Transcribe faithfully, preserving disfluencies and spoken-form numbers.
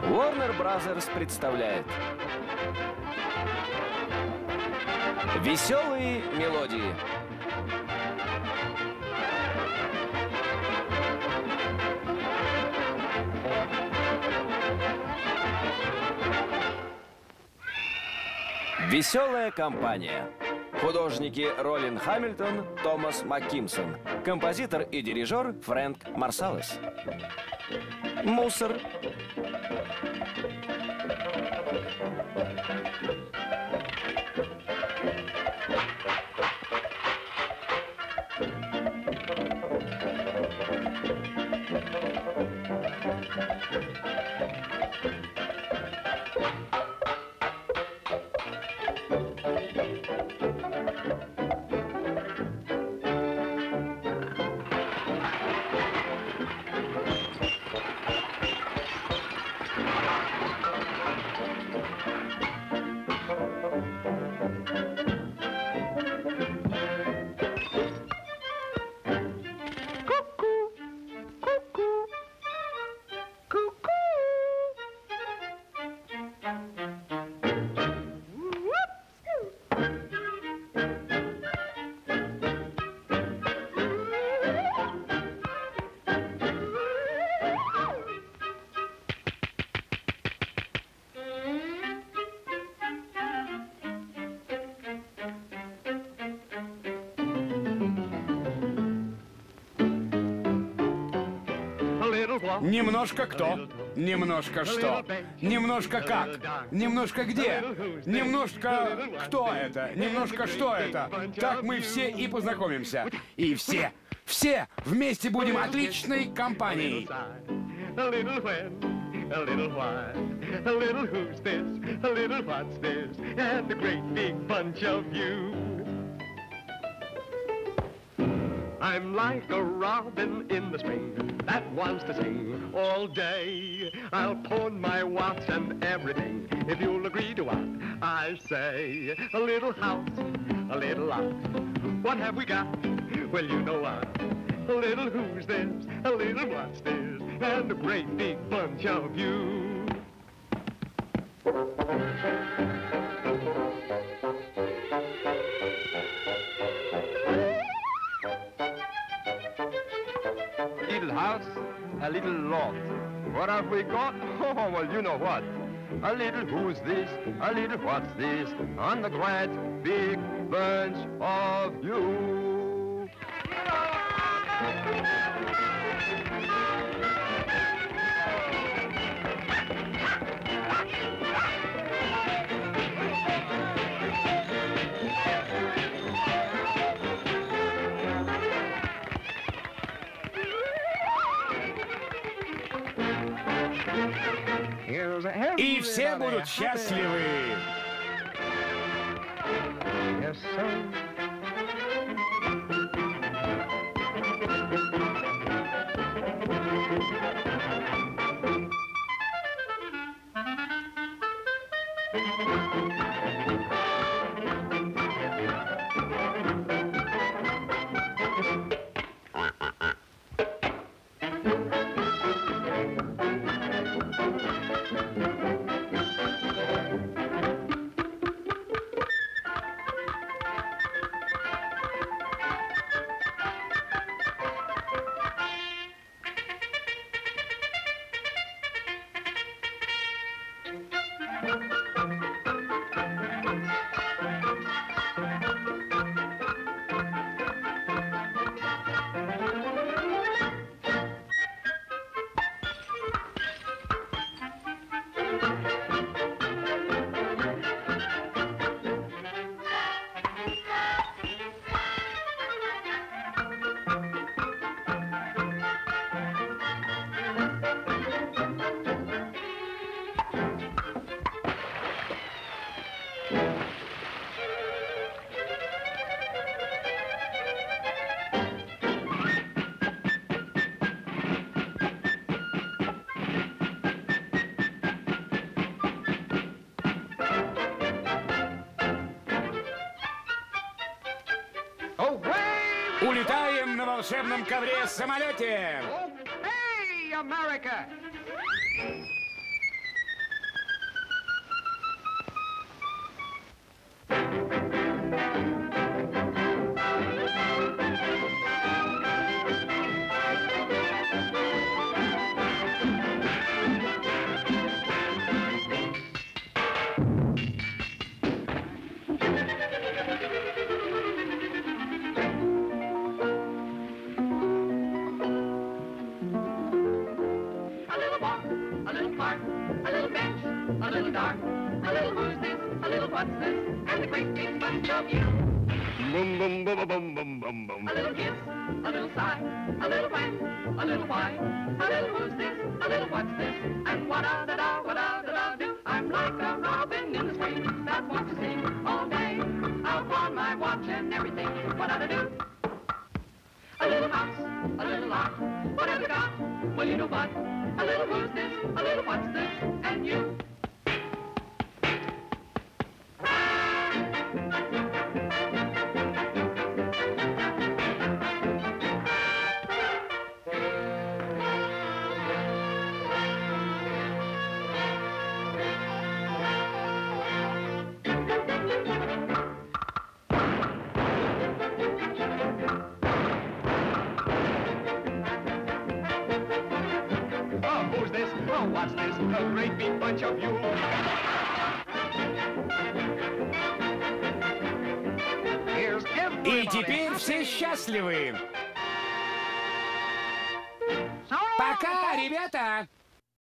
Warner Brothers представляет веселые мелодии. Веселая компания. Художники Ролин Хамильтон, Томас Маккимсон. Композитор и дирижер Фрэнк Марсалес. Мусор. Немножко кто, немножко что, немножко как, немножко где, немножко кто это, немножко что это. Так мы все и познакомимся. И все, все вместе будем отличной компанией. A little what, a little who's this, a little what's this, and a great big bunch of you. I'm like a robin in the spring that wants to sing all day. I'll pawn my watch and everything if you'll agree to what I say. A little house, a little lot. What have we got? Well, you know what. A little who's this, a little what's this, and a great big bunch of you. Little house, a little lot. What have we got? Oh, well, you know what. A little who's this, a little what's this, and a great big bunch of you. И все будут счастливы. Yes, sir. Улетаем на волшебном ковре-самолете! Hey, America! start. A little who's this, a little what's this, and a great big bunch of you. Bum, bum, bum, bum, bum, bum, bum. A little kiss, a little sigh, a little when, a little why, a little who's this, a little what's this, and what-a-da-da, what-a-da-da do. I'm like a robin in the spring that wants to sing all day. I'll pawn my watch and everything, what-a-da-do. A little house, a little lot, what have you got? Well, you know what? A little who's this, a little what's this, and you. Oh, what's this? A great big bunch of you. Here's И теперь все счастливы. Пока, ребята!